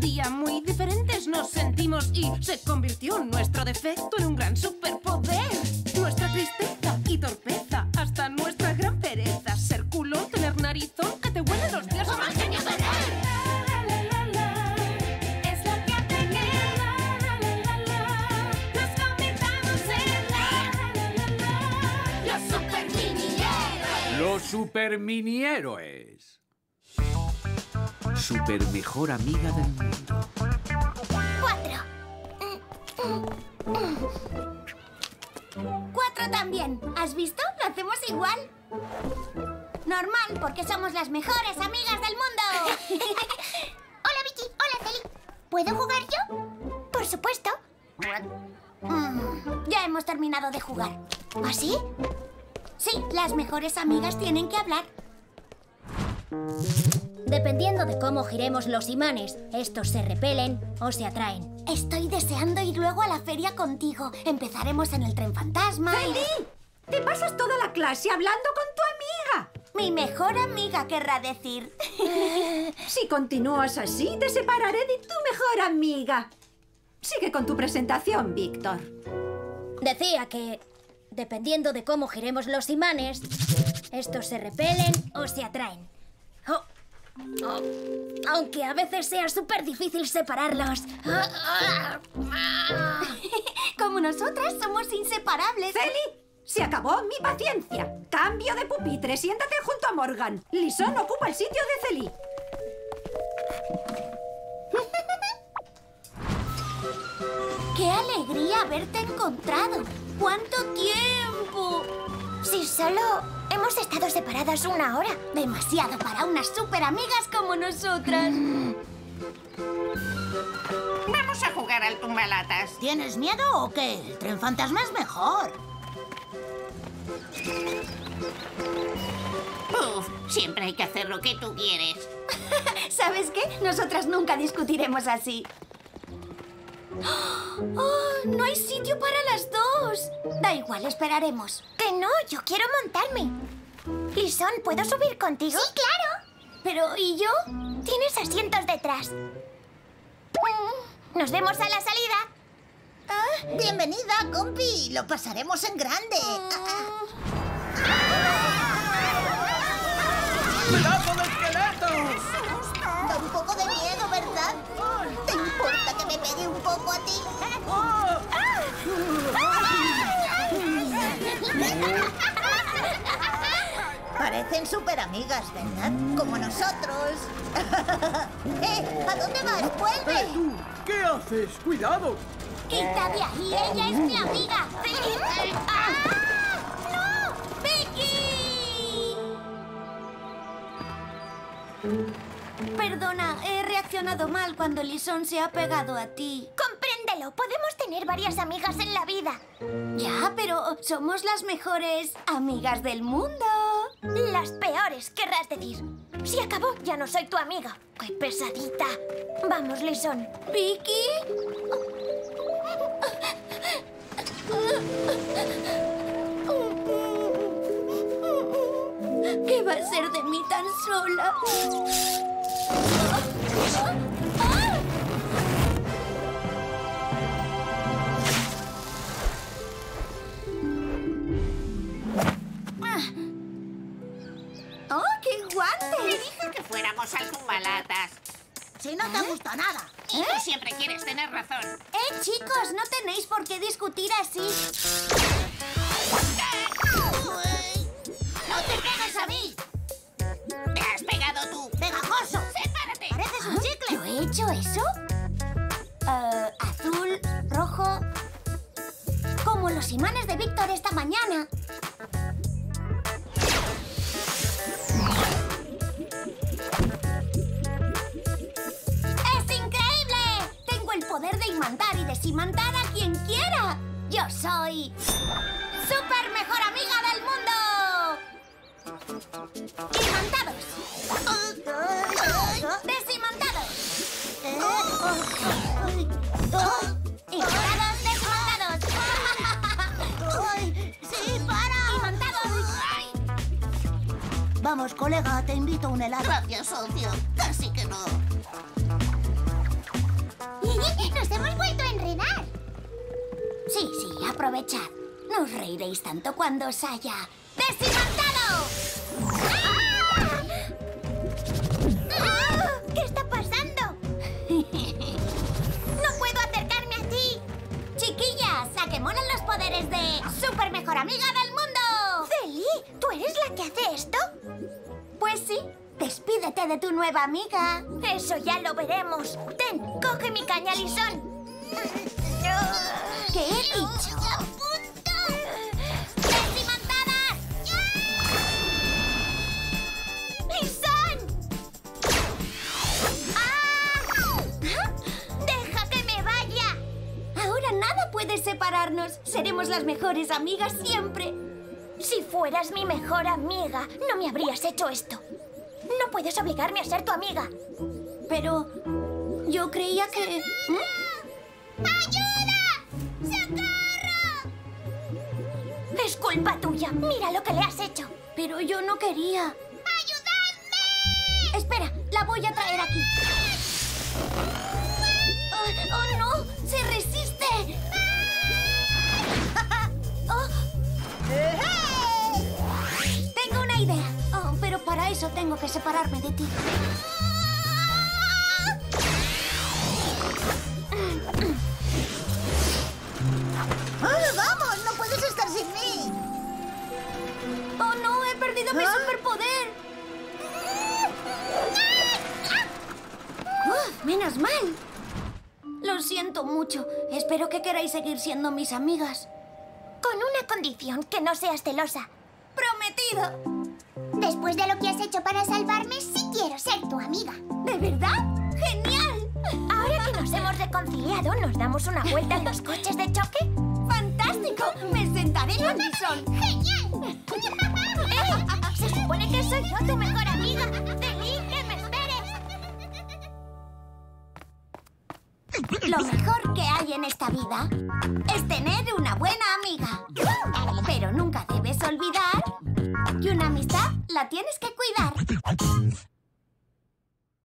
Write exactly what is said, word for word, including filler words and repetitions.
día muy diferentes nos sentimos y se convirtió nuestro defecto en un gran superpoder. Nuestra tristeza y torpeza, hasta nuestra gran pereza. Ser culo, tener narizón, que te huelen los días a mal genio tener. Es lo que hace que nos convirtamos en los super mini héroes. Los super mini héroes. Super mejor amiga del mundo. Cuatro. Cuatro también. ¿Has visto? Lo hacemos igual. Normal, porque somos las mejores amigas del mundo. Hola, Vicky. Hola, Celi. ¿Puedo jugar yo? Por supuesto. Mm, ya hemos terminado de jugar. ¿Ah, sí? Sí, las mejores amigas tienen que hablar. Dependiendo de cómo giremos los imanes, estos se repelen o se atraen. Estoy deseando ir luego a la feria contigo. Empezaremos en el tren fantasma. ¡Feli! Te pasas toda la clase hablando con tu amiga. Mi mejor amiga, querrá decir. Si continúas así, te separaré de tu mejor amiga. Sigue con tu presentación, Víctor. Decía que, dependiendo de cómo giremos los imanes, estos se repelen o se atraen. Oh. Oh, aunque a veces sea súper difícil separarlos. Como nosotras somos inseparables. ¡Celi! Se acabó mi paciencia. Cambio de pupitre. Siéntate junto a Morgan. Lisón ocupa el sitio de Celi. ¡Qué alegría haberte encontrado! ¡Cuánto tiempo! Si solo hemos estado separadas una hora. Demasiado para unas súper amigas como nosotras. Vamos a jugar al tumbalatas. ¿Tienes miedo o qué? El tren fantasma es mejor. Uf, siempre hay que hacer lo que tú quieres. ¿Sabes qué? Nosotras nunca discutiremos así. ¡Oh! ¡No hay sitio para las dos! Da igual, esperaremos. Que no, yo quiero montarme. Lisón, ¿puedo subir contigo? Sí, claro. Pero, ¿y yo? Tienes asientos detrás. Nos vemos a la salida. Ah, bienvenida, compi. Lo pasaremos en grande. ¡Pedazo de esqueletos! Da un poco de miedo, ¿verdad? ¿Te importa que me pegue un poco a ti? Parecen súper amigas, ¿verdad? Como nosotros. ¡Eh! ¿A dónde vas? ¡Vuelve! ¡Eh, tú! ¿Qué haces? ¡Cuidado! ¡Quita de ahí! ¡Ella es mi amiga! ¡Ah! ¡No! ¡Vicky! Perdona, he reaccionado mal cuando Lisón se ha pegado a ti. Compréndelo, podemos tener varias amigas en la vida. Ya, pero somos las mejores amigas del mundo. Las peores, querrás decir. Si acabó, ya no soy tu amiga. ¡Qué pesadita! Vamos, Lisón. ¿Vicky? ¿Qué va a ser de mí tan sola? ¡Oh, qué guante! Te dije que fuéramos al tumbalatas. Si no te gusta nada. Y tú siempre quieres tener razón. ¡Eh, chicos! No tenéis por qué discutir así. ¡No te pegues a mí! ¡Te has pegado tú! ¡Pegajoso! ¡Sepárate! ¡Pareces un chicle! ¿Yo he hecho eso? Uh, azul, rojo... Como los imanes de Víctor esta mañana. ¡Es increíble! Tengo el poder de imantar y desimantar a quien quiera. Yo soy... ¡Super mejor amiga del mundo! ¡Imantados! ¡Desimantados! ¡Imantados, desimantados! ¡Sí, para! ¡Imantados! Vamos, colega, te invito a un helado. Gracias, socio. Casi que no. Aprovechad. No os reiréis tanto cuando os haya desimantado. ¡Ah! ¡Ah! ¿Qué está pasando? ¡No puedo acercarme a ti! Chiquillas, ¿a que molan los poderes de Super Mejor Amiga del Mundo? ¡Celi! ¿Tú eres la que hace esto? Pues sí. Despídete de tu nueva amiga. Eso ya lo veremos. Ten, coge mi caña, Lisón. ¿Qué he dicho? ¡Desimantadas! ¡Lisón! ¡Ah! ¡Deja que me vaya! Ahora nada puede separarnos. Seremos las mejores amigas siempre. Si fueras mi mejor amiga, no me habrías hecho esto. No puedes obligarme a ser tu amiga. Pero yo creía que... ¿Mm? ¡Ayuda! ¡Socorro! Es culpa tuya. Mira lo que le has hecho. Pero yo no quería. ¡Ayudadme! Espera, la voy a traer aquí. ¡Oh, oh, no! ¡Se resiste! Oh. Tengo una idea. Oh, pero para eso tengo que separarme de ti. ¡Ah, vamos! ¡No puedes estar sin mí! ¡Oh, no! ¡He perdido mi ¿Ah? superpoder! ¡Uf! ¡Menos mal! Lo siento mucho. Espero que queráis seguir siendo mis amigas. Con una condición, que no seas celosa. ¡Prometido! Después de lo que has hecho para salvarme, sí quiero ser tu amiga. ¿De verdad? ¡Genial! Ahora que nos hemos reconciliado, ¿nos damos una vuelta en los coches de choque? ¡Fantástico! ¡Me sentaré en el bisón! ¡Genial! ¡Eh! Se supone que soy yo tu mejor amiga. Celi, que me esperes. Lo mejor que hay en esta vida es tener una buena amiga.